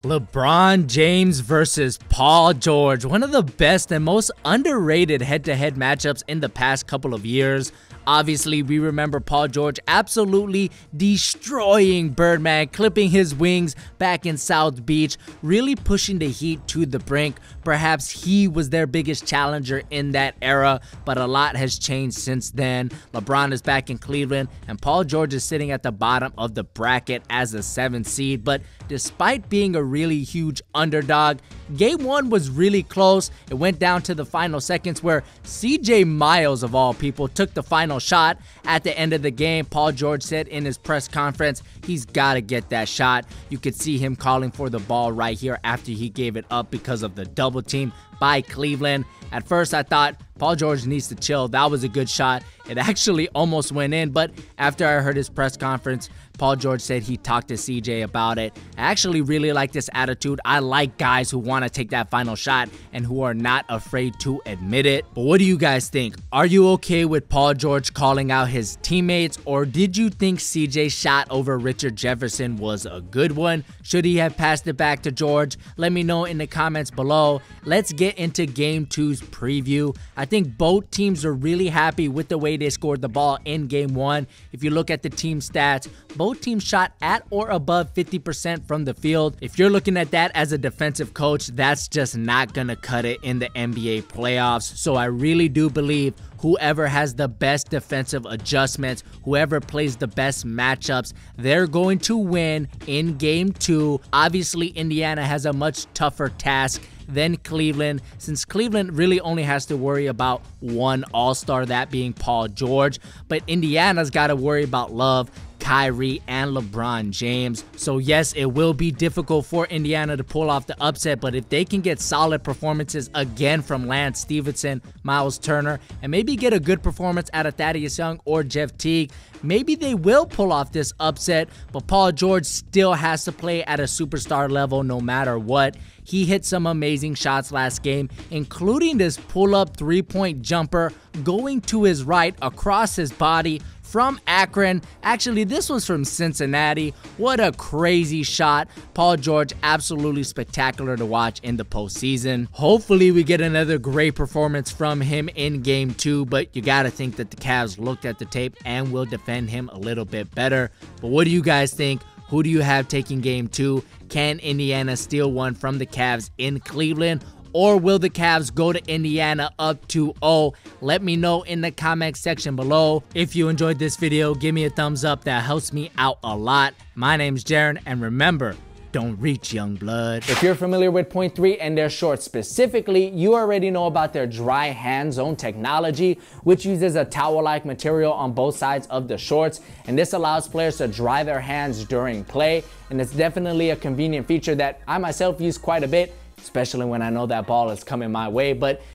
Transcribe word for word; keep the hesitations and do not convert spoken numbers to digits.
LeBron James versus Paul George, one of the best and most underrated head-to-head matchups in the past couple of years. Obviously, we remember Paul George absolutely destroying Birdman, clipping his wings back in South Beach, really pushing the Heat to the brink. Perhaps he was their biggest challenger in that era, but a lot has changed since then. LeBron is back in Cleveland, and Paul George is sitting at the bottom of the bracket as a seventh seed. But despite being a really huge underdog, game one was really close. It went down to the final seconds where C J Miles, of all people, took the final shot. At the end of the game, Paul George said in his press conference he's got to get that shot. You could see him calling for the ball right here after he gave it up because of the double team by Cleveland. At first, I thought Paul George needs to chill. That was a good shot. It actually almost went in, but after I heard his press conference, Paul George said he talked to C J about it. I actually really like this attitude. I like guys who want to take that final shot and who are not afraid to admit it. But what do you guys think? Are you okay with Paul George calling out his teammates, or did you think C J's shot over Richard Jefferson was a good one? Should he have passed it back to George? Let me know in the comments below. Let's get into game two's preview. I think both teams are really happy with the way they scored the ball in game one. If you look at the team stats, both teams shot at or above fifty percent from the field. If you're looking at that as a defensive coach, that's just not gonna cut it in the N B A playoffs. So I really do believe whoever has the best defensive adjustments, whoever plays the best matchups, they're going to win in game two. Obviously, Indiana has a much tougher task than Cleveland, since Cleveland really only has to worry about one all-star, that being Paul George. But Indiana's got to worry about Love, Kyrie, and LeBron James. So yes, it will be difficult for Indiana to pull off the upset, but if they can get solid performances again from Lance Stevenson, Miles Turner, and maybe get a good performance out of Thaddeus Young or Jeff Teague, maybe they will pull off this upset. But Paul George still has to play at a superstar level no matter what. He hit some amazing shots last game, including this pull-up three-point jumper going to his right across his body from Akron. Actually, this was from Cincinnati. What a crazy shot. Paul George, absolutely spectacular to watch in the postseason. Hopefully, we get another great performance from him in game two, but you gotta think that the Cavs looked at the tape and will defend him a little bit better. But what do you guys think? Who do you have taking game two? Can Indiana steal one from the Cavs in Cleveland? Or will the Cavs go to Indiana up two oh? Let me know in the comment section below. If you enjoyed this video, give me a thumbs up. That helps me out a lot. My name's Jaron, and remember, don't reach, young blood. If you're familiar with Point three and their shorts specifically, you already know about their dry hand zone technology, which uses a towel-like material on both sides of the shorts. And this allows players to dry their hands during play. And it's definitely a convenient feature that I myself use quite a bit, especially when I know that ball is coming my way. But